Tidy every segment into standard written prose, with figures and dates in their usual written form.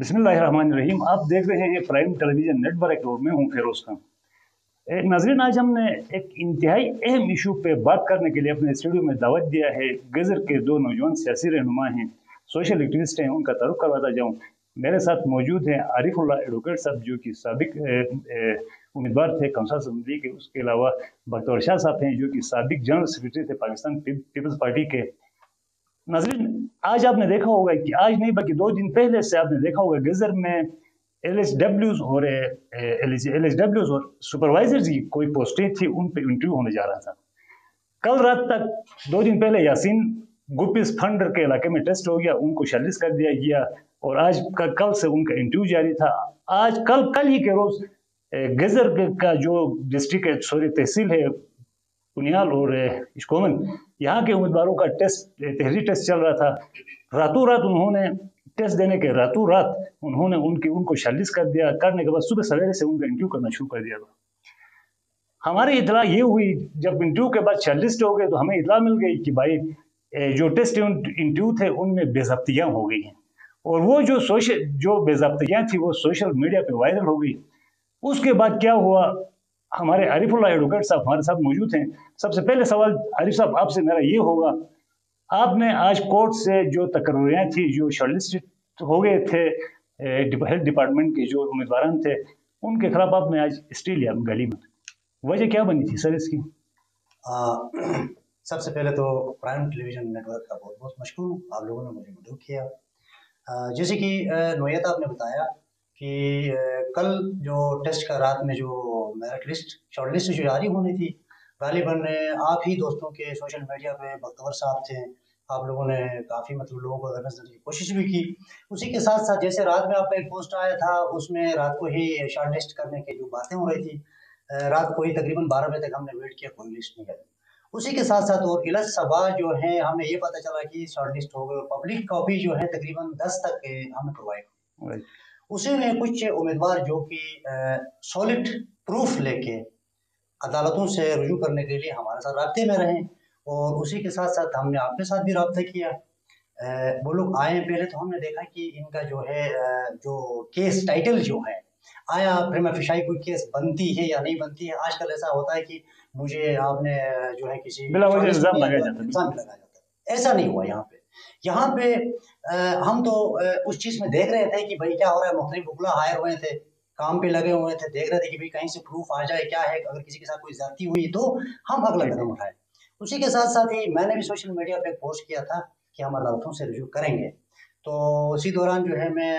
बिस्मिल्लाहिर्रहमानिर्रहीम। आप देख रहे हैं प्राइम टेलीविजन नेटवर्क और मैं हूं फिरोज खान। नाजरीन, आज हमने एक इंतहाई अहम इशू पे बात करने के लिए अपने स्टूडियो में दावत दिया है। गजर के दो नौजवान सियासी रहनुमा हैं, सोशल एक्टिविस्ट हैं, उनका तारुफ करवाता जाऊँ। मेरे साथ मौजूद हैं आरिफुल्लाह एडवोकेट साहब, जो कि साबिक उम्मीदवार थे कौंसल असम्बली के। उसके अलावा बख्तौर शाह साहब हैं, जो कि साबिक जनरल सेक्रेटरी थे पाकिस्तान पीपल्स पार्टी के। नाजरीन, आज आपने देखा होगा कि आज नहीं बल्कि 2 दिन पहले से आपने देखा होगा गजर में एल एच डब्ल्यूज और सुपरवाइजर की कोई पोस्टें थी, उन पे इंटरव्यू होने जा रहा था। कल रात तक 2 दिन पहले यासीन गुपिस फंडर के इलाके में टेस्ट हो गया, उनको शर्लिस कर दिया गया और आज कल से उनका इंटरव्यू जारी था। आज कल ही के रोज गजर का जो डिस्ट्रिक्ट है, सॉरी तहसील है पुनियाल और इश्कोमन, यहाँ के उम्मीदवारों का तहरीरी टेस्ट चल रहा था। रातों रात उन्होंने टेस्ट देने के रातों रात उन्होंने उनको शर्लिस कर दिया। करने के बाद सुबह सवेरे से उनका इंटरव्यू करना शुरू कर दिया था। हमारी इतला ये हुई, जब इंटरव्यू के बाद शर्लिस्ट हो गए तो हमें इतला मिल गई कि भाई जो टेस्ट इंटरव्यू थे उनमें बेज़ब्तियाँ हो गई हैं, और वो जो बेज़ब्तियाँ थी वो सोशल मीडिया पे वायरल हो गई। उसके बाद क्या हुआ, हमारे आरिफुल्लाह एडवोकेट साहब हमारे साथ मौजूद हैं। सबसे पहले सवाल आरिफ साहब आपसे मेरा ये होगा, आपने आज कोर्ट से जो तकरीरें थी, जो शॉर्टलिस्ट हो गए थे हेल्थ डिपार्टमेंट के जो उम्मीदवार थे, उनके खिलाफ आपने आज स्टे लिया गली में, वजह क्या बनी थी सर इसकी? सबसे पहले तो प्राइम टेलीविजन नेटवर्क का बहुत बहुत मशकूर हूँ, आप लोगों ने मुझे मदद किया। जैसे कि नोयत आपने बताया कि कल जो टेस्ट का रात में जो मेरिट लिस्ट शॉर्ट लिस्ट जो जारी होनी थी, गालिबन आप ही दोस्तों के सोशल मीडिया पे बख्तवर साहब थे, आप लोगों ने काफ़ी लोगों को अवेयरनेस देने की कोशिश भी की। उसी के साथ साथ जैसे रात में आपका एक पोस्ट आया था, उसमें रात को ही शॉर्ट लिस्ट करने की जो बातें हो रही थी, रात को ही तकरीबन 12 बजे तक हमने वेट किया, कोई लिस्ट नहीं आई। उसी के साथ साथ और इलस सबा जो है हमें ये पता चला कि शॉर्ट लिस्ट हो गई और पब्लिक कॉपी जो है तकरीबन 10 तक हमें प्रोवाइड। उसी में कुछ उम्मीदवार जो कि सॉलिड प्रूफ लेके अदालतों से रुजू करने के लिए हमारे साथ राब्ते में रहे, और उसी के साथ साथ हमने आपके साथ भी रब्ता किया। वो लोग आए, पहले तो हमने देखा कि इनका जो है जो केस टाइटल जो है, आया प्रेमा फिशाई कोई केस बनती है या नहीं बनती है। आजकल ऐसा होता है कि मुझे आपने जो है किसी इल्जाम लगाया जाता है, ऐसा नहीं हुआ यहाँ पे। यहाँ पे हम तो उस चीज में देख रहे थे कि भाई क्या हो रहा है, मुख्तलिफ वकील हायर हुए थे, काम पे लगे हुए थे, देख रहे थे कि भाई कहीं से प्रूफ आ जाए, क्या है अगर किसी के साथ कोई ज्यादती हुई तो हम अगला कदम उठाए। उसी के साथ साथ ही मैंने भी सोशल मीडिया पे पोस्ट किया था कि हम अदालतों से रिव्यू करेंगे। तो उसी दौरान जो है मैं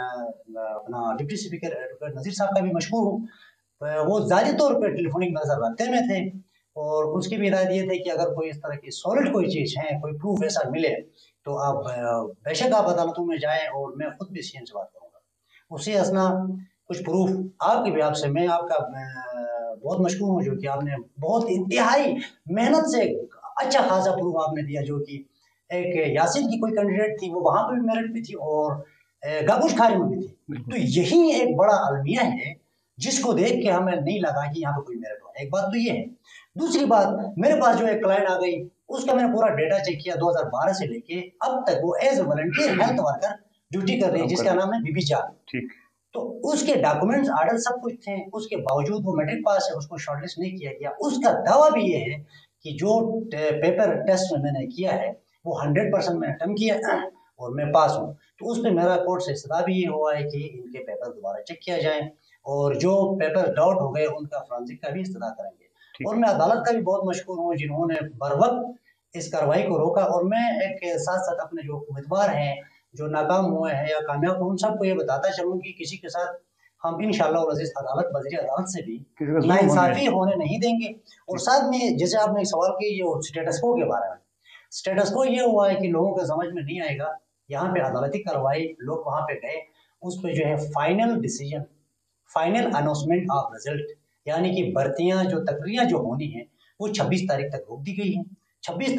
अपना डिप्टी स्पीकर एडवोकेट नज़ीर साहब का भी मशहूर हूँ। वो ज़ाहिरी तौर पर टेलीफोनिक मेरे साथ रब्ते में थे, और उसकी भी हिदायत ये थे कि अगर कोई इस तरह की सॉलिड कोई चीज़ है, कोई प्रूफ ऐसा मिले तो आप बेशक आप अदालतों में जाएं, और मैं खुद भी सीएम से बात करूँगा। उसी असना कुछ प्रूफ आपकी भी आपसे मैं आपका बहुत मशहूर हूँ, जो कि आपने बहुत इंतहाई मेहनत से अच्छा खासा प्रूफ आपने दिया, जो कि एक यासिन की कोई कैंडिडेट थी, वो वहां पर भी मेरिट भी थी और गागुश खारी में भी थी। तो यही एक बड़ा अलमिया है जिसको देख के हमें नहीं लगा कि यहाँ पे कोई मेरिट हो। एक बात तो ये है। दूसरी बात, मेरे पास जो एक क्लाइंट आ गई, उसका मैंने पूरा डेटा चेक किया, 2012 से लेके अब तक वो as a volunteer health worker duty कर रही है, जिसका नाम है बीबी जान। ठीक। तो उसके डॉक्यूमेंट्स आर्डर सब कुछ थे, उसके बावजूद वो मैट्रिक पास है, उसको शॉर्टलिस्ट नहीं किया गया। उसका दावा भी ये है कि जो पेपर टेस्ट में मैंने किया है वो 100% मैंने अटेम्प्ट किया और मैं पास हूँ। तो उस पर मेरा कोर्ट से इस्तदा भी ये हुआ है कि इनके पेपर दोबारा चेक किया जाए, और जो पेपर डाउट हो गए उनका फ्रांसिक का भी इस्तदा करेंगे। और मैं अदालत का भी बहुत मशहूर हूँ जिन्होंने बर वक्त इस कार्रवाई को रोका। और मैं एक साथ साथ अपने जो उम्मीदवार हैं जो नाकाम हुए हैं या कामयाब हुए, उन सबको ये बताता चलूँ कि किसी के साथ हम इंशाअल्लाह अज़ीज़ अदालत वज़ीर अदालत से भी नाइंसाफ़ी होने नहीं देंगे। और साथ में जैसे आपने सवाल किया स्टेटस को के बारे में, स्टेटस को ये हुआ है कि लोगों को समझ में नहीं आएगा, यहाँ पे अदालती कार्रवाई, लोग वहाँ पे गए, उस पर जो है final decision, final announcement of result, यानी कि भर्तियां जो तकरीरें जो होनी है वो 26 तारीख तक रोक दी गई हैं। 26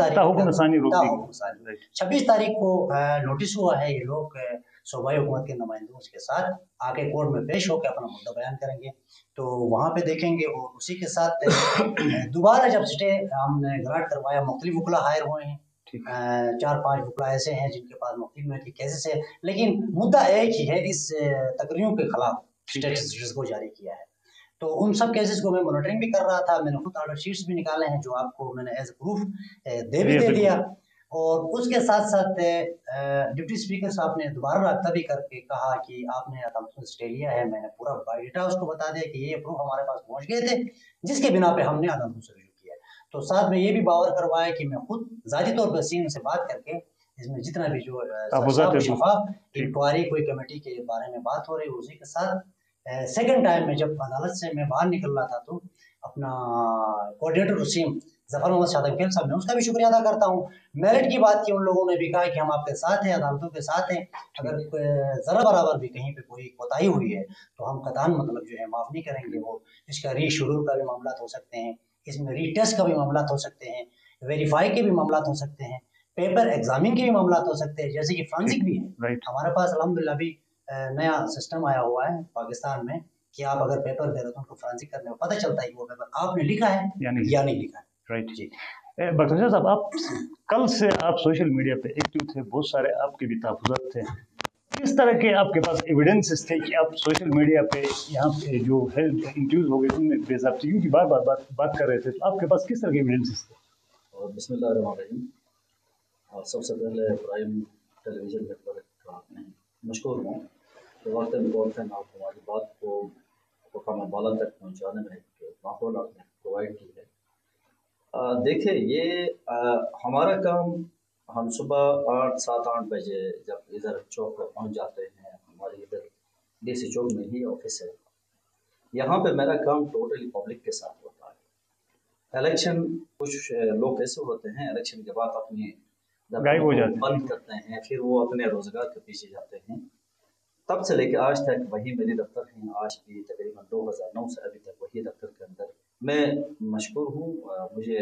तारीख को नोटिस हुआ है, ये लोग सूबाई हुकूमत के नुमाइंदों के साथ आके कोर्ट में पेश होकर अपना मुद्दा बयान करेंगे, तो वहाँ पे देखेंगे। और उसी के साथ दोबारा जब स्टे हमने ग्रांट करवाया, मुख्तलिफ वकील हायर हुए हैं, 4-5 वकला ऐसे हैं जिनके पास मुख्तलिफ मेडिकल केसेस है, लेकिन मुद्दा एक ही है, इस तकरीरों के खिलाफ स्टेटस को जारी किया है। तो उन सब केसेस को मैं मॉनिटरिंग भी कर रहा था, मैंने खुद ऑर्डर शीट्स भी निकाले हैं जो आपको मैंने एज प्रूफ दे दिया। और उसके साथ साथ डिप्टी स्पीकर साहब ने दोबारा रब्ता भी करके कहा कि आपने अदालतों से स्टे लिया है। मैंने पूरा बायोडाटा उसको बता दिया कि ये प्रूफ हमारे पास पहुंच गए थे जिसके बिना पे हमने अदालतों से रुजू किया। तो साथ में ये भी बावर करवाया कि मैं खुद ज़ाती तौर पर सीएम से बात करके इसमें जितना भी जो शफाफ इंक्वायरी कोई कमेटी के बारे में बात हो रही है, उसी के साथ सेकंड टाइम में जब अदालत से मैं बाहर निकल रहा था तो अपना कोऑर्डिनेटर सीएम जफर मोहम्मद शादंकेल साहब ने उसका भी शुक्रिया अदा करता हूँ। मेरिट की बात की उन लोगों ने भी कहा कि हम आपके साथ हैं, अदालतों के साथ हैं, अगर जरा बराबर भी कहीं पे कोई कोताही हुई है तो हम कतान मतलब जो है माफ़ नहीं करेंगे। वो इसका रीशेड्यूल का भी मामला हो सकते हैं, इसमें रीटेस्ट का भी मामला हो सकते हैं, वेरीफाई के भी मामला हो सकते हैं, पेपर एग्जामिन के भी मामला हो सकते हैं, जैसे कि फ्रांसिक भी है। हमारे पास अल्हम्दुलिल्लाह भी नया सिस्टम आया हुआ है पाकिस्तान में कि आप अगर पेपर दे रहे हो तो उनको फ्रांसिक करने में पता चलता है कि वो पेपर आपने लिखा है या नहीं लिखा है। राइट जी। बख्तियार साहब, आप कल से आप सोशल मीडिया पे एक्टिव थे, बहुत सारे आपके भी तहफ़्फ़ुज़ात थे, किस तरह के आपके पास एविडेंसेस थे कि आप सोशल मीडिया पे यहाँ पे जो है इंटरव्यूज हो गए उनमें बेज़ाब्ती की बार बात कर रहे थे, तो आपके पास किस तरह के एविडेंसेस थे? और बिस्मिल्लाहिर्रहमानिर्रहीम, और सबसे पहले प्राइम टेलीविज़न नेटवर्क का मैं मशकूर हूँ तो वक्त इम्पोर्टेंट आप हमारी बात को मुकाम बाला तक पहुँचाने में एक माहौल आपने प्रोवाइड की है। देखिए, ये हमारा काम, हम सुबह 7-8 बजे जब इधर चौक पर पहुँच जाते हैं, हमारी इधर डीसी चौक में ही ऑफिस है, यहाँ पे मेरा काम टोटली पब्लिक के साथ होता है। इलेक्शन, कुछ लोग ऐसे होते हैं इलेक्शन के बाद अपनी गायब हो जाते हैं, बंद करते हैं, फिर वो अपने रोजगार के पीछे जाते हैं। तब से लेकर आज तक वही मेरी दफ्तर है, आज भी तकरीबन 2009 से अभी तक वही दफ्तर के अंदर मैं मशहूर हूँ। मुझे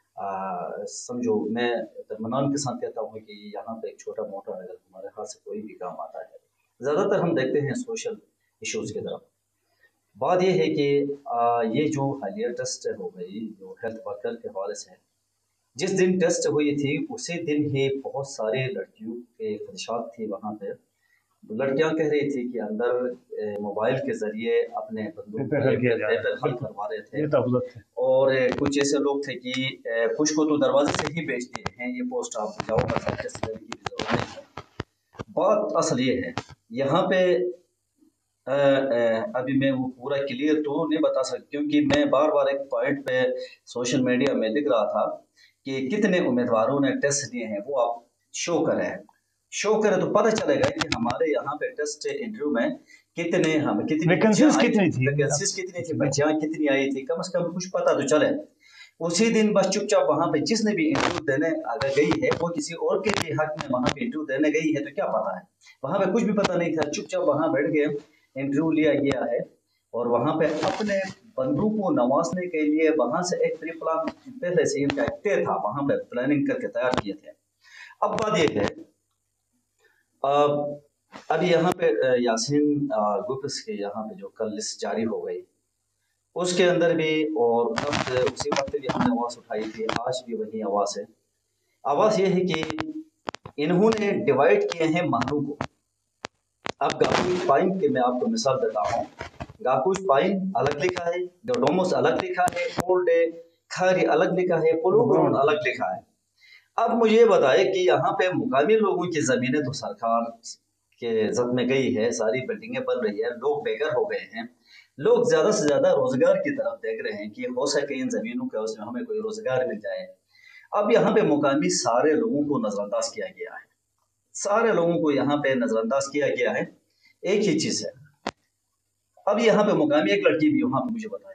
समझो, मैं इत्मीनान के साथ कहता हूँ कि यहाँ पे एक छोटा मोटा अगर हमारे हाथ से कोई भी काम आता है, ज़्यादातर हम देखते हैं सोशल इश्यूज़ की तरफ। बात यह है कि ये जो हालिया टेस्ट हो गई जो हेल्थ वर्कर के हवाले से, जिस दिन टेस्ट हुई थी उसी दिन ही बहुत सारे लड़कियों के खदशात थी। वहाँ पे लड़कियां कह रही थी कि अंदर मोबाइल के जरिए अपने बंदूक पेपर हल करवा रहे थे, और कुछ ऐसे लोग थे कि कुछ को तो दरवाजे से ही बेच दिए हैं, ये पोस्ट आप जाओ, टेस्ट करने की जरूरत नहीं है। बात असल ये है, यहाँ पे अभी मैं वो पूरा क्लियर तो नहीं बता सकता, क्योंकि मैं बार बार एक पॉइंट पे सोशल मीडिया में लिख रहा था कि कितने उम्मीदवारों ने टेस्ट दिए हैं, वो आप शो करें तो पता चलेगा कि हमारे यहाँ पे टेस्ट इंटरव्यू में कितनी वैकेंसीज कितनी थी, बच्चियाँ कितनी आई थी, कम से कम कुछ पता तो चले। उसी दिन बस चुपचाप वहाँ पे जिसने भी इंटरव्यू देने अगर गई है वो किसी और के भी हक में वहाँ पे इंटरव्यू देने गई है तो क्या पता है, वहाँ पे कुछ भी पता नहीं था, चुपचाप वहाँ बैठ के इंटरव्यू लिया गया है। और वहाँ पे अपने बंदों को नवाजने के लिए वहाँ से एक प्री प्लान पहले से इनका तय था, वहाँ पे प्लानिंग करके तैयार किए थे। अब बात ये है, अभी यहाँ पे यासीन गुप्स के यहाँ पे जो कल लिस्ट जारी हो गई उसके अंदर भी, और उसी वक्त भी हमने आवाज़ उठाई थी, आज भी वही आवाज़ है। आवाज़ ये है कि इन्होंने डिवाइड किए हैं महलों को। अब गाकुश पाइन के मैं आपको मिसाल देता हूँ, गाकुश पाइन अलग लिखा है, डोडोमोस अलग लिखा है, ओल्ड खारी अलग लिखा है, पोलोग्रोन अलग लिखा है। अब मुझे बताए कि यहाँ पे मुकामी लोगों की ज़मीनें तो सरकार के जद में गई है, सारी बिल्डिंगें बन रही है, लोग बेघर हो गए हैं, लोग ज़्यादा से ज़्यादा रोज़गार की तरफ देख रहे हैं कि हो सके इन ज़मीनों के उसमें हमें कोई रोज़गार मिल जाए। अब यहाँ पे मुकामी सारे लोगों को नज़रअंदाज किया गया है, सारे लोगों को यहाँ पे नज़रअंदाज किया गया है। एक ही चीज़ है, अब यहाँ पे मुकामी एक लड़की भी वहाँ पे मुझे बताए,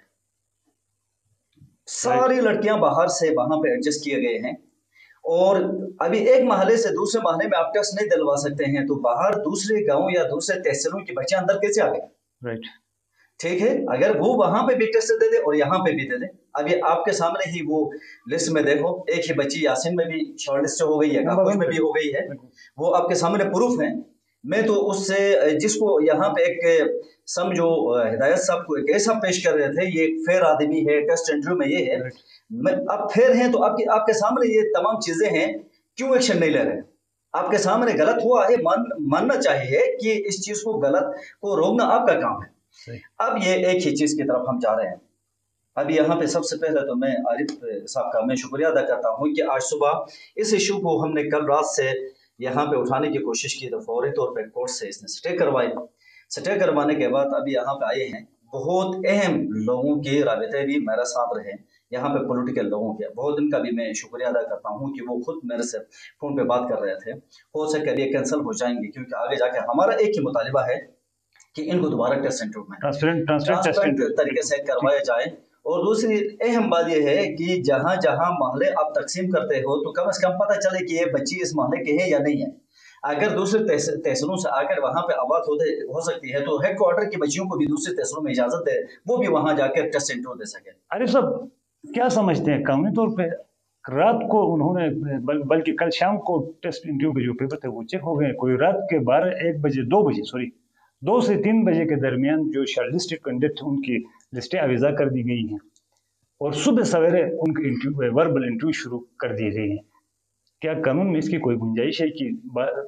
सारी लड़कियां बाहर से वहाँ पे एडजस्ट किए गए हैं, और अभी एक महल्ले से दूसरे महल्ले में आप टेस्ट नहीं दिलवा सकते हैं, तो बाहर दूसरे गांव या दूसरे तहसीलों के बच्चे अंदर कैसे आ गए? राइट, ठीक है, अगर वो वहां पे भी टेस्ट दे दे और यहाँ पे भी दे दे, अभी आपके सामने ही वो लिस्ट में देखो, एक ही बच्ची यासीन में भी शॉर्ट लिस्ट हो गई है, गाकुश में भी हो गई है, वो आपके सामने प्रूफ है। मैं तो उससे जिसको यहाँ पे एक समझो हिदायत साहब को एक ऐसा पेश कर रहे थे, ये एक फेयर आदमी है, टेस्ट इंटरव्यू में ये है, मैं अब फेयर हैं तो आपके सामने ये तमाम चीजें हैं क्यों एक्शन नहीं ले रहे? आपके सामने गलत हुआ है, मानना चाहिए कि इस चीज को गलत को रोकना आपका काम है। अब ये एक ही चीज की तरफ हम जा रहे हैं। अब यहाँ पे सबसे पहले तो मैं आरिफ साहब का मैं शुक्रिया अदा करता हूँ कि आज सुबह इस इशू को हमने कल रात से यहाँ पे उठाने की कोशिश की, तो फौरी तौर पे कोर्ट से इसने स्टे करवाई। स्टे करवाने के बाद अभी यहाँ पे आए हैं। बहुत अहम लोगों के राबते भी मेरे साथ रहे, यहाँ पे पॉलिटिकल लोगों के, बहुत इनका भी मैं शुक्रिया अदा करता हूँ कि वो खुद मेरे से फोन पे बात कर रहे थे। हो सके अभी कैंसिल हो जाएंगे, क्योंकि आगे जाके हमारा एक ही मुतालिबा है कि इनको दोबारा टेस्ट सेंटर में ट्रांसपेरेंट तरीके से करवाया जाए। और दूसरी अहम बात यह है कि जहां जहां मोहल्ले आप तकसीम करते हो तो कम से कम पता चले कि ये बच्ची इस मोहल्ले के है या नहीं है। अगर दूसरे तहसीलों से आकर वहां पे आबाद हो सकती है, तो हेडक्वार्टर की बच्चियों को भी दूसरे तहसीलों में इजाजत दे, वो भी वहां जाकर टेस्ट सेंटर दे सके। अरे सब क्या समझते हैं कानूनी तौर पे? रात को उन्होंने बल्कि कल शाम को टेस्ट इंटरव्यू के जो पेपर थे वो चेक हो गए। कोई रात के 1 बजे 2 बजे सॉरी 2 से 3 बजे के दरमियान जो शॉर्टलिस्टेड कैंडिडेट थे उनकी लिस्टें अवीज़ा कर दी गई हैं और सुबह सवेरे उनके इंटरव्यू वर्बल इंटरव्यू शुरू कर दिए गए हैं। क्या कानून में इसकी कोई गुंजाइश है कि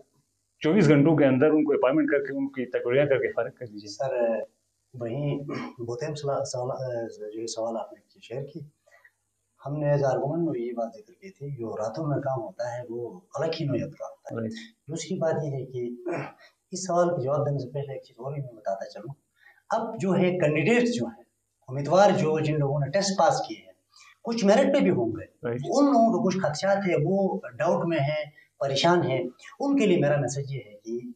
24 घंटों के अंदर उनको अपॉइंटमेंट करके उनकी तकरीर करके फारिग कर दीजिए? सर वही बहुत अहम सवाल आपने शेयर की। हमने एज आर्गूमेंट में ये बात जिक्र की थी, जो रातों में काम होता है वो अलग ही नोयत का होता है। दूसरी बात ये है कि इस सवाल का जवाब देने से पहले एक चीज़ और भी मैं बताता चलूँ। अब जो है कैंडिडेट्स जो हैं, उम्मीदवार जो जिन लोगों ने टेस्ट पास किए हैं, कुछ मेरिट पे भी होंगे, उन लोगों को कुछ खदशात है, वो डाउट में है, परेशान है। उनके लिए मेरा मैसेज ये है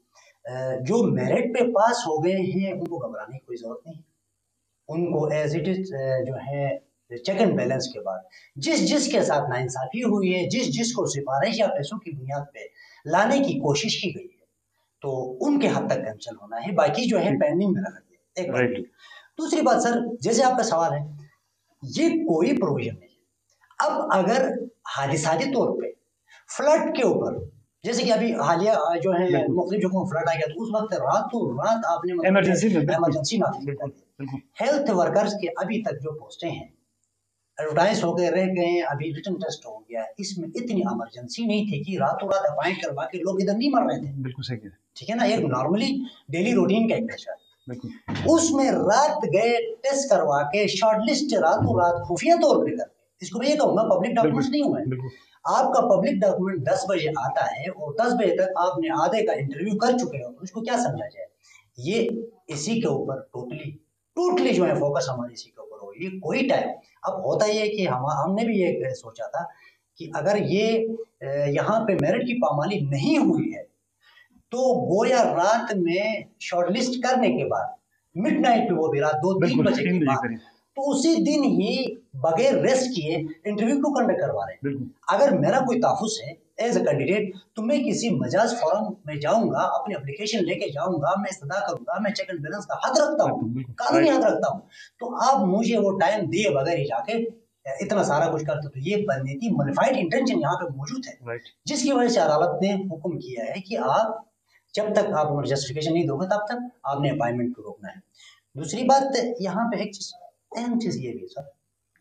कि जो मेरिट पे पास हो गए हैं उनको घबराने की कोई ज़रूरत नहीं। उनको एज इट इज जो है चेक एंड बैलेंस के बाद जिसके साथ नाइंसाफी हुई है, जिसको सिफारिश या पैसों की बुनियाद पे लाने की कोशिश की गई है, तो उनके हद तक कैंसिल होना है। बाकी जो है पेंडिंग में रखा गया। एक बात। दूसरी बात सर, जैसे आपका सवाल है, ये कोई प्रोविजन नहीं है। अब अगर हादिसाती तौर पे फ्लड के ऊपर, जैसे कि अभी हालिया जो है मुख्तलिफ जगहों में फ्लड आ गया, तो उस वक्त रातों रात आपने इमरजेंसी नाफिज कर दी। हेल्थ वर्कर्स के अभी तक जो पोस्टें हैं एडवर्टाइज हो गए, रह गए, अभी रिटन टेस्ट हो गया। इसमें इतनी इमरजेंसी नहीं थी कि रातों रात अपॉइंट करवा के लोग इधर नहीं मर रहे थे। बिल्कुल सही, ठीक है ना, एक नॉर्मली डेली रूटीन का एक पेशा है। उसमें रात गए टेस्ट करवा के शॉर्टलिस्ट रातों रात खुफिया तौर पर करके, इसको मैं ये कहूँगा पब्लिक डॉक्यूमेंट्स नहीं हुए। आपका पब्लिक डॉक्यूमेंट 10 बजे आता है और 10 बजे तक आपने आधे का इंटरव्यू कर चुके हो, तो इसको क्या समझा जाए? ये इसी के ऊपर टोटली जो है फोकस हमारे इसी के ऊपर हो। ये कोई टाइम अब होता ही है कि हमने भी ये सोचा था कि अगर ये यहाँ पे मेरिट की पामाली नहीं हुई है तो गोया रात में शॉर्टलिस्ट करने के बाद मिडनाइट पे, वो भी रात 2-3 बजे के बाद, तो उसी दिन ही बगैर रेस्ट किए इंटरव्यू क्यों कंडक्ट करवा रहे हैं? अगर मेरा कोई ताफुस है एज अ कैंडिडेट, तो मैं किसी मजाज फोरम में जाऊंगा, अपनी एप्लीकेशन लेके जाऊंगा, मैं इस्तदा करूंगा, मैं चेक एंड बैलेंस का हद रखता हूँ, कानूनी हद रखता हूँ। तो आप मुझे वो टाइम दिए बगैर ही जाके इतना सारा कुछ करते, तो ये बनती मॉडिफाइड इंटेंशन यहाँ पे मौजूद है, जिसकी वजह से अदालत ने हुक्म किया है कि आप जब तक आप जस्टिफिकेशन नहीं दोगे तब तक आपने अपॉइंटमेंट को रोकना है। दूसरी बात यहाँ पे एक चीज, अहम चीज ये भी सर,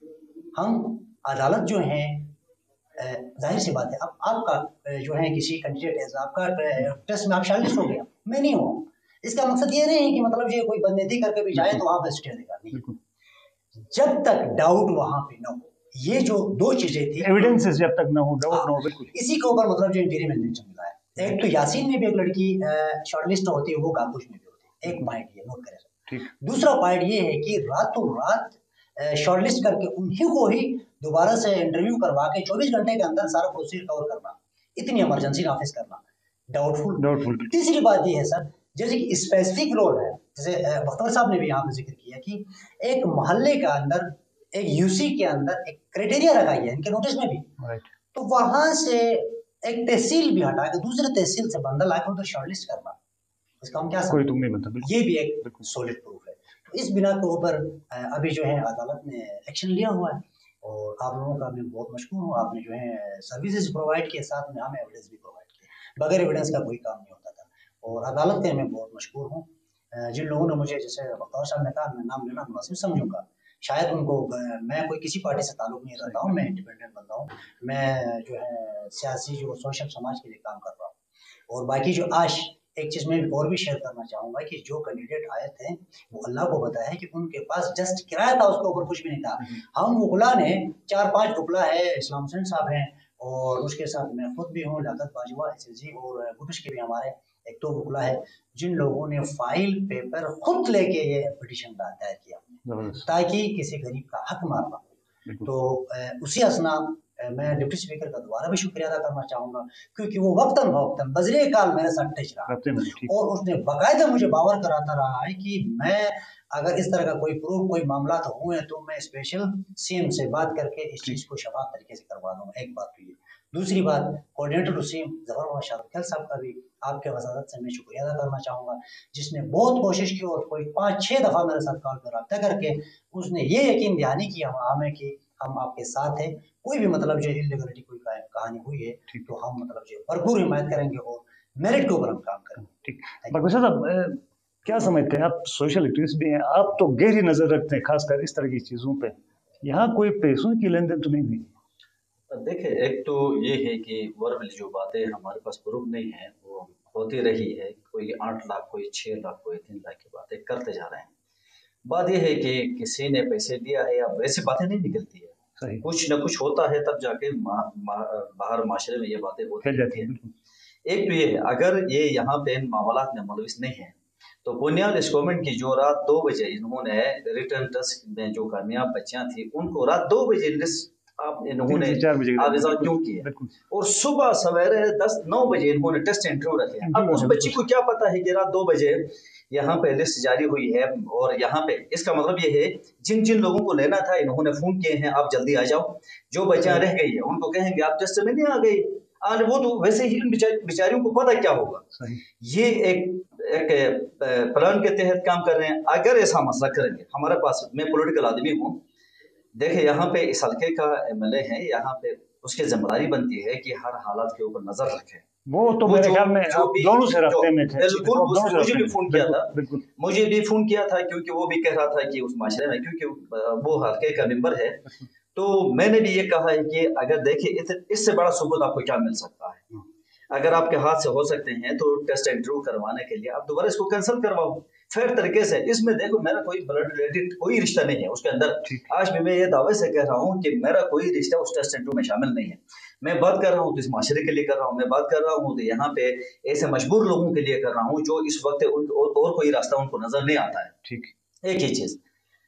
हम अदालत जो है, जाहिर सी बात है, अब आपका जो है किसी कैंडिडेट है, आपका टेस्ट में आप शॉर्टलिस्ट हो गया, मैं नहीं हुआ, इसका मकसद ये नहीं है कि मतलब ये कोई बदनीति करके भी जाए तो वहां पर स्टे देगा, नहीं। जब तक डाउट वहां पे ना हो, ये जो दो चीजें थी, एविडेंसेस जब तक ना हो, डाउट ना हो, बिल्कुल इसी के ऊपर मतलब जो इंटीरियम एविडेंस मिला है। एक तो यासीन में भी एक लड़की शॉर्टलिस्ट होती है, वो काकुश में भी होती है, एक पॉइंट ये नोट करें। दूसरा पॉइंट ये है कि रातों रात शॉर्टलिस्ट करके उन्हीं को ही दोबारा से इंटरव्यू करवा के 24 घंटे के अंदर सारा प्रोसीजर कवर करना, इतनी इमरजेंसी नाफिज करना, डाउटफुल। तीसरी बात ये है सर, जैसे कि स्पेसिफिक रोल है, जैसे बख्तर साहब ने भी यहाँ पे जिक्र किया कि एक मोहल्ले के अंदर, एक यूसी के अंदर एक क्राइटेरिया रखा गया इनके नोटिस में भी, तो वहां से एक तहसील भी हटा के दूसरे तहसील से बंदा लाकर उधर शॉर्टलिस्ट करना, इसका हम क्या समझते हैं? ये भी एक सॉलिड प्रूफ है। तो इस बिना के ऊपर अभी जो है अदालत ने एक्शन लिया हुआ है, और आप लोगों का मैं बहुत मशहूर हूँ। आपने जो है सर्विसेज प्रोवाइड किए, साथ में हमें एविडेंस भी प्रोवाइड किए, बगैर एविडेंस का कोई काम नहीं होता था, और अदालत के मैं बहुत मशहूर हूँ। जिन लोगों ने मुझे, जैसे बख्तर साहब ने कहा, मैं नाम लेना मुनासिब समझूंगा, शायद उनको मैं कोई किसी पार्टी से ताल्लुक नहीं रखता हूँ, मैं इंडिपेंडेंट बंदा हूँ, मैं जो है सियासी जो सोशल समाज के लिए काम कर रहा हूँ। और बाकी जो आज एक चीज़ मैं और भी शेयर करना चाहूँगा कि जो कैंडिडेट आए थे वो अल्लाह को पता है कि उनके पास जस्ट किराया था, उसके ऊपर कुछ भी नहीं था। हम वकला ने 4-5 वकला है, इस्लाम हुसैन साहब हैं और उसके साथ मैं खुद भी हूँ, लियाकत बाजवा एसएसजी और गुबिश के भी हमारे एक दो वकला है जिन लोगों ने फाइल पेपर खुद लेके ये पिटीशन दायर किया ताकि किसी गरीब का हक मारना। तो उसी असना मैं डिप्टी स्पीकर का दोबारा भी शुक्रिया अदा करना चाहूँगा क्योंकि वो वक्तन फवक्तन बजरे काल मेरे साथ टच रहा और उसने बाकायदा मुझे बावर कराता रहा है कि मैं अगर इस तरह का कोई प्रूफ कोई मामला तो हुए तो मैं स्पेशल सीएम से बात करके इस चीज़ को शफाफ तरीके से करवा दूँगा। एक बात तो ये। दूसरी बात, coordinator to CM Zafar Mohammad Shahrukh साहब का भी आपके वजारत से मैं शुक्रिया अदा करना चाहूँगा जिसने बहुत कोशिश की और कोई 5-6 दफ़ा मेरे साथ कॉल पर रब्ता करके उसने ये यकीन दहानी किया हमें कि हम आपके साथ हैं, कोई भी मतलब जो इलीगलिटी कोई कहानी हुई है तो हम मतलब जो भरपूर हिमायत करेंगे और मेरिट के ऊपर हम काम करेंगे। ठीक। बकवसा साहब क्या समझते हैं आप, सोशल एक्टिविस्ट भी हैं, आप तो गहरी नजर रखते हैं खासकर इस तरह की चीजों पे, यहाँ कोई पैसों की लेन देन तो नहीं हुई? देखिए, एक तो ये है कि वर्बल जो बातें हमारे पास प्रूफ नहीं है वो होती रही है, कोई 8 लाख कोई 6 लाख कोई 3 लाख की बातें करते जा रहे हैं। बात यह है कि किसी ने पैसे दिया है या वैसी बातें नहीं निकलती है, कुछ न कुछ होता है तब जाके बाहर माशरे में ये बातें होती है। एक तो ये है, अगर ये यहाँ पे इन मामलात में मुलविस नहीं है तो बुनियाद इस गवर्नमेंट की जो रात 2 बजे इन्होंने रिटर्न टेस्ट में जो कामयाब बच्चियां थी उनको रात 2 बजे इन्होंने आवेदन क्यों किया और सुबह सवेरे 10-9 बजे इन्होंने टेस्ट इंटरव्यू रखे। अब उस बच्ची को क्या पता है कि रात 2 बजे यहाँ पे लिस्ट जारी हुई है और यहाँ पे इसका मतलब ये है जिन जिन लोगों को लेना था इन्होंने फोन किए हैं आप जल्दी आ जाओ, जो बच्चियां रह गई है उनको कहेंगे आप टेस्ट में नहीं आ गई, और वो तो वैसे ही इन बेचारियों को पता क्या होगा। ये एक प्लान के तहत काम कर रहे हैं। अगर ऐसा मसला करेंगे हमारे पास, मैं पॉलिटिकल आदमी हूँ, देखिए यहाँ पे इस हल्के का एमएलए है, यहाँ पे उसकी जिम्मेदारी बनती है कि हर हालात के ऊपर नजर रखे। वो तो मेरे ख्याल में दोनों से रास्ते में थे। बिल्कुल, मुझे भी फोन किया था, मुझे भी फोन किया था क्योंकि वो भी कह रहा था कि उस माशरे में क्योंकि वो हल्के का मेंबर है, तो मैंने भी ये कहा है कि अगर देखिए इससे बड़ा सबूत आपको क्या मिल सकता है, अगर आपके हाथ से हो सकते हैं तो टेस्ट इंटरव्यू करवाने के लिए आप दोबारा इसको कैंसिल करवाओ फेयर तरीके से। इसमें देखो मेरा कोई ब्लड रिलेटेड कोई रिश्ता नहीं है उसके अंदर, आज भी मैं ये दावे से कह रहा हूँ कि मेरा कोई रिश्ता उस टेस्ट इंटरव्यू में शामिल नहीं है। मैं बात कर रहा हूँ तो इस माशरे के लिए कर रहा हूँ, मैं बात कर रहा हूँ तो यहाँ पे ऐसे मजबूर लोगों के लिए कर रहा हूँ जो इस वक्त और कोई रास्ता उनको नजर नहीं आता है। ठीक। एक ही चीज,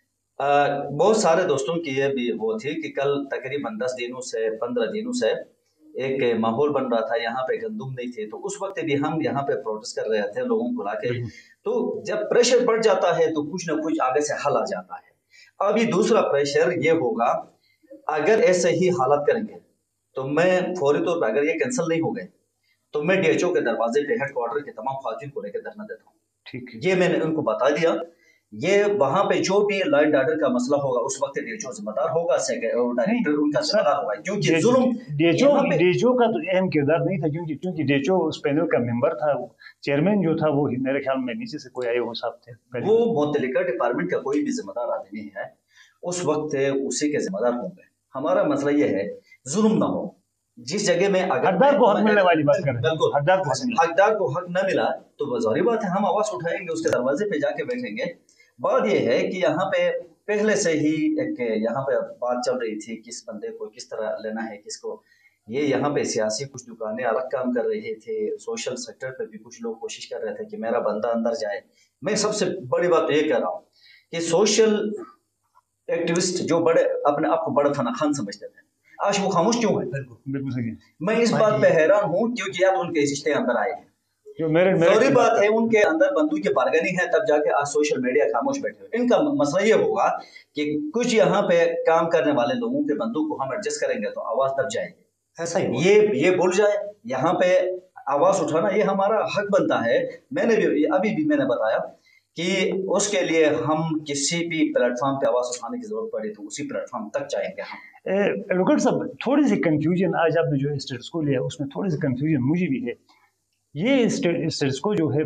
बहुत सारे दोस्तों की ये भी वो थी कि कल तकरीबन 10 दिनों से 15 दिनों से एक माहौल बन रहा था, यहाँ पे गंदुम नहीं थे, तो उस वक्त भी हम यहाँ पे प्रोटेस्ट कर रहे थे लोगों को लाके। तो जब प्रेशर बढ़ जाता है तो कुछ ना कुछ आगे से हल आ जाता है। अभी दूसरा प्रेशर ये होगा, अगर ऐसे ही हालत करेंगे तो मैं फौरी तौर पर, अगर ये कैंसिल नहीं हो गए तो मैं डीएचओ के दरवाजे पे हेडक्वार्टर के तमाम खातिन को लेकर धरना देता हूँ। ठीक, ये मैंने उनको बता दिया, ये वहां पे जो भी लॉ एंड ऑर्डर का मसला होगा उस वक्त डीएचओ जिम्मेदार होगा, डायरेक्टर उनका जिम्मेदार होगा, क्योंकि जुल्म डीएचओ का तो अहम किरदार नहीं था, क्योंकि डीएचओ उस पैनल का मेंबर था, चेयरमैन जो था वो मेरे ख्याल में नीचे से कोई आए हो साहब थे, वो मुतल्लिका डिपार्टमेंट का कोई भी जिम्मेदार आदमी है उस वक्त उसी के जिम्मेदार होंगे। हमारा मसला ये है जुल्म ना हो, जिस जगह में अगर हकदार को हक मिलने वाली बात कर रहे हैं, हकदार को हक न मिला तो जाहिर बात है हम आवाज उठाएंगे, उसके दरवाजे पे जाके बैठेंगे। बात यह है कि यहाँ पे पहले से ही एक यहाँ पे बात चल रही थी किस बंदे को किस तरह लेना है किसको, ये यहाँ पे सियासी कुछ दुकानें अलग काम कर रहे थे, सोशल सेक्टर पे भी कुछ लोग कोशिश कर रहे थे कि मेरा बंदा अंदर जाए। मैं सबसे बड़ी बात तो ये कह रहा हूँ कि सोशल एक्टिविस्ट जो बड़े अपने आप को बड़ा थाना खान समझते थे, आज वो खामोश क्यों है? बिल्कुल सही। मैं इस बात पे हैरान हूँ क्योंकि या तो उनके रिश्ते अंदर आए हैं, जो मेरी बात है उनके अंदर बंदूक की बारगेनिंग है, तब जाके आज सोशल मीडिया खामोश बैठे हुए। इनका मसला ये होगा कि कुछ यहाँ पे काम करने वाले लोगों के बंदूक को हम एडजस्ट करेंगे तो आवाज दब जाएगी, ऐसा ही ये भूल जाए यहाँ पे आवाज उठाना ये हमारा हक बनता है। मैंने भी अभी भी मैंने बताया कि उसके लिए हम किसी भी प्लेटफॉर्म पे आवाज उठाने की जरूरत पड़े तो उसी प्लेटफॉर्म तक जाएंगे हम। एडवोकेट साहब, थोड़ी सी कंफ्यूजन आज आपने जो स्टेटस को लिया उसमें थोड़ी सी कंफ्यूजन मुझे भी है। ये स्टेटस को जो है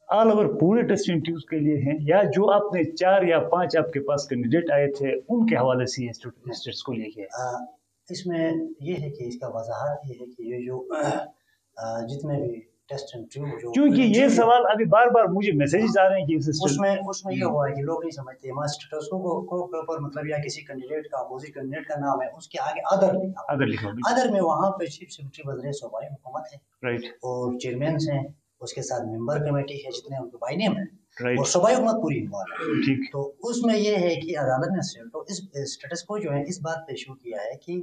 ऑल ओवर पूरे टेस्ट इंटरव्यूज के लिए हैं, या जो आपने 4 या 5 आपके पास कैंडिडेट आए थे उनके हवाले से ये स्टेट्स को लेके है? इसमें ये है कि इसका वजाहत ये है कि ये जो जितने भी टेस्ट इंटरव्यू जो, क्योंकि ये सवाल अभी बार बार मुझे मैसेजेस आ रहे हैं कि उसमें ये हुआ है कि लोग नहीं समझते हमारे स्टेटसों को के ऊपर मतलब या किसी कैंडिडेट का अपोजिट कैंडिडेट का नाम है उसके आगे अदर लिखा अदर में वहाँ पे चीफ सेक्रेटरी वज़ीर सूबाई हुकूमत है, राइट, और चेयरमैन हैं, उसके साथ मेंबर कमेटी है जितने उनके बाई नेम है, राइट, और सूबाई हुकूमत पूरी इन्वॉल्व है। ठीक, तो उसमें ये है कि अदालत ने तो इस स्टेटस को जो है इस बात पे इशू किया है कि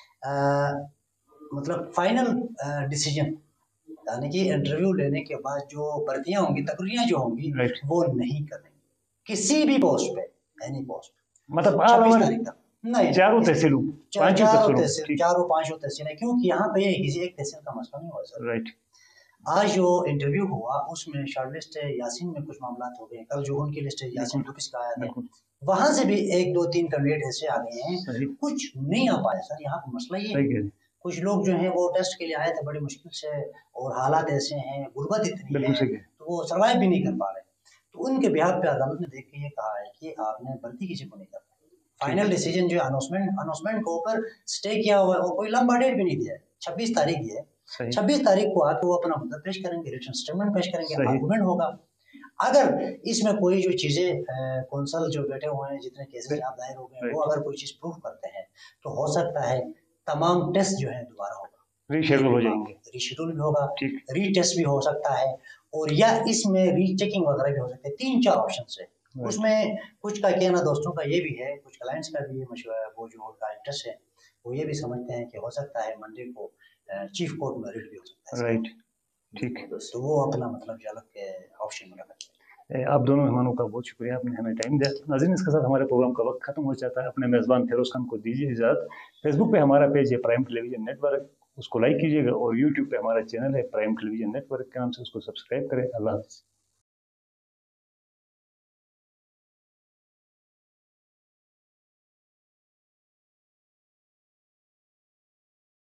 मतलब फाइनल डिसीजन यानी कि इंटरव्यू लेने के बाद जो भर्तियां होंगी, तकरीरें जो होंगी, वो नहीं करेंगे किसी भी पोस्ट पे, एनी पोस्ट, मतलब 26 तारीख तक नहीं, चारों तहसीलों, चारों पांचों तहसील है, क्योंकि यहाँ पे किसी एक तहसील का मसला नहीं हुआ सर। राइट, आज जो इंटरव्यू हुआ उसमें शॉर्टलिस्ट यासीन में कुछ मामला हो गए, कल जो उनकी लिस्ट यासीन टूपिस का आया था, वहां से भी 1 2 3 कैंडिडेट ऐसे आ गए हैं, कुछ नहीं आ पाए सर। यहाँ पे मसला ये है कुछ लोग जो हैं वो टेस्ट के लिए आए थे बड़ी मुश्किल से, और हालात ऐसे हैं, गुर्बत इतनी है तो वो सर्वाइव भी नहीं कर पा रहे। तो उनके बिहाफ पे अदालत ने देख के ये कहा है कि आपने भर्ती किसी को नहीं करना, फाइनल डिसीजन जो अनाउंसमेंट के ऊपर स्टे किया हुआ है, और कोई लंबा डेट भी नहीं दिया है, 26 तारीख दी है, 26 तारीख को आके वो अपना मुद्दा पेश करेंगे, रिटन स्टेटमेंट पेश करेंगे, आर्गुमेंट होगा। अगर इसमें कोई जो चीजें कौंसल जो बैठे हुए हैं जितने केसेस आप दायर हो गए वो अगर कोई चीज प्रूफ करते हैं तो हो सकता है तमाम टेस्ट जो है दोबारा होगा, रीशेड्यूल हो जाएंगे, रीशेड्यूल भी होगा, रीटेस्ट भी हो सकता है, और या इसमें रीचेकिंग वगैरह भी हो सकता है। 3-4 ऑप्शन है। उसमें कुछ का कहना दोस्तों का ये भी है, कुछ क्लाइंट्स का भी ये मशवरा, वो जो उनका इंटरेस्ट है वो ये भी समझते हैं कि हो सकता है मंडे को चीफ कोर्ट में रिट भी हो सकता है। राइट, ठीक, तो वो अपना मतलब जो अलग के ऑप्शन में रखते हैं। आप दोनों मेहमानों का बहुत शुक्रिया, आपने हमें टाइम दिया। नाज़रीन, इसके साथ हमारे प्रोग्राम का वक्त खत्म हो जाता है। अपने मेज़बान फिरोज खान को दीजिए इजाज़त। फेसबुक पे हमारा पेज है प्राइम टेलीविजन नेटवर्क, उसको लाइक कीजिएगा, और यूट्यूब पे हमारा चैनल है प्राइम टेलीविजन नेटवर्क के नाम से, उसको सब्सक्राइब करें। अल्लाह हाफ़िज़।